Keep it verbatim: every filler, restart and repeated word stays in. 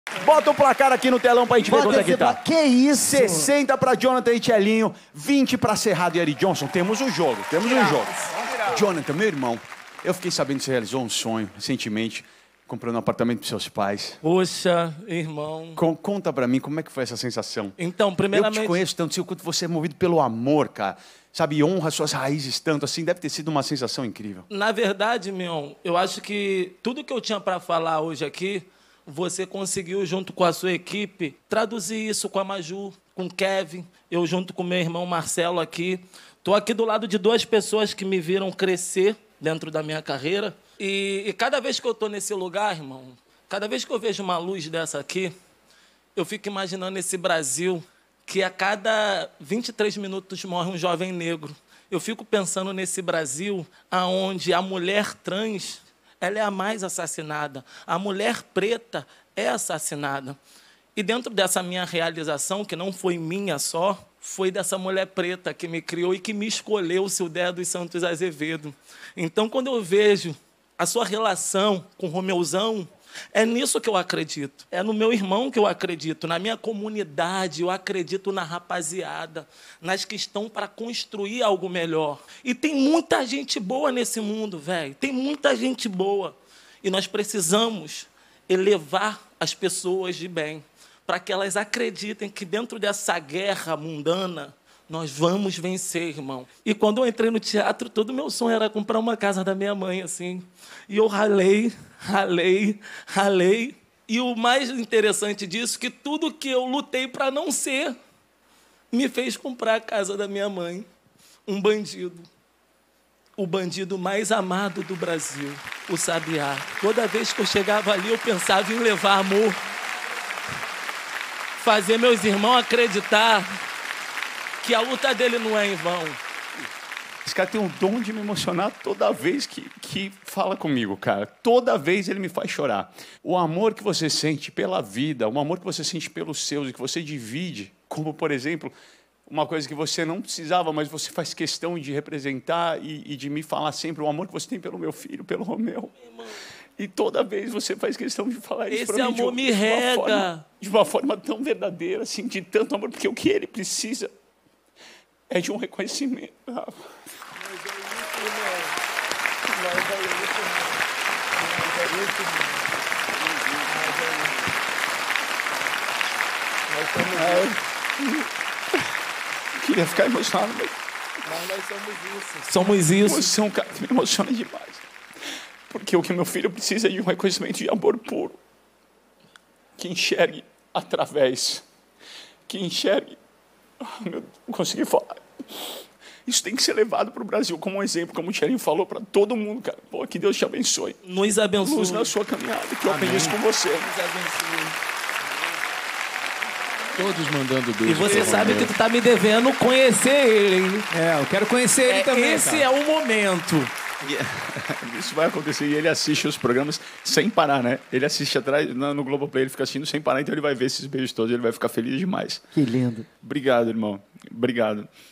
Bota o placar aqui no telão pra gente ver quanto é que tá. Que isso? sessenta pra Jonathan e Tchelinho, vinte pra Cerrado e Eric Johnson. Temos o jogo, temos o jogo. Jonathan, meu irmão, eu fiquei sabendo que você realizou um sonho recentemente, comprando um apartamento pros seus pais. Poxa, irmão. Com, conta pra mim, como é que foi essa sensação? Então, primeiramente... Eu te conheço tanto, sei o quanto você é movido pelo amor, cara. Sabe, honra suas raízes tanto, assim, deve ter sido uma sensação incrível. Na verdade, Mion, eu acho que tudo que eu tinha pra falar hoje aqui, você conseguiu, junto com a sua equipe, traduzir isso com a Maju, com o Kevin, eu junto com meu irmão Marcelo aqui. Estou aqui do lado de duas pessoas que me viram crescer dentro da minha carreira. E, e cada vez que eu estou nesse lugar, irmão, cada vez que eu vejo uma luz dessa aqui, eu fico imaginando esse Brasil que a cada vinte e três minutos morre um jovem negro. Eu fico pensando nesse Brasil onde a mulher trans ela é a mais assassinada. A mulher preta é assassinada. E dentro dessa minha realização, que não foi minha só, foi dessa mulher preta que me criou e que me escolheu, o Sildé dos Santos Azevedo. Então, quando eu vejo a sua relação com o Romeuzão, é nisso que eu acredito. É no meu irmão que eu acredito, na minha comunidade, eu acredito na rapaziada, nas que estão para construir algo melhor. E tem muita gente boa nesse mundo, velho. Tem muita gente boa. E nós precisamos elevar as pessoas de bem, para que elas acreditem que dentro dessa guerra mundana, nós vamos vencer, irmão. E quando eu entrei no teatro, todo o meu sonho era comprar uma casa da minha mãe, assim. E eu ralei, ralei, ralei. E o mais interessante disso, que tudo que eu lutei para não ser, me fez comprar a casa da minha mãe. Um bandido. O bandido mais amado do Brasil, o Sabiá. Toda vez que eu chegava ali, eu pensava em levar amor. Fazer meus irmãos acreditar que a luta dele não é em vão. Esse cara tem um dom de me emocionar toda vez que, que fala comigo, cara. Toda vez ele me faz chorar. O amor que você sente pela vida, o amor que você sente pelos seus e que você divide, como, por exemplo, uma coisa que você não precisava, mas você faz questão de representar e, e de me falar sempre, o amor que você tem pelo meu filho, pelo Romeu. E toda vez você faz questão de falar isso para mim. Esse amor de, me de rega. Forma, de uma forma tão verdadeira, assim, de tanto amor, porque o que ele precisa é de um reconhecimento. Mas é isso, irmão. Mas é isso, irmão. Mas é isso, irmão. Mas é isso. Eu queria ficar emocionado, mas... Mas nós somos isso. Somos isso. Você é um cara que me emociona demais. Porque o que meu filho precisa é de um reconhecimento de amor puro. Que enxergue através. Que enxergue... Oh, meu Deus, não consegui falar. Isso tem que ser levado para o Brasil como um exemplo, como o Tchelinho falou, para todo mundo, cara. Pô, que Deus te abençoe. Nos abençoe. Luz na sua caminhada, que eu aprendi isso com você. Nos abençoe. Todos mandando beijo. E você sabe que tu tá me devendo conhecer ele, hein? É, eu quero conhecer ele é, também. Esse cara. é o momento. Isso vai acontecer e ele assiste os programas sem parar, né? Ele assiste atrás, no, no Globoplay, ele fica assistindo sem parar, então ele vai ver esses beijos todos, ele vai ficar feliz demais. Que lindo. Obrigado, irmão. Obrigado.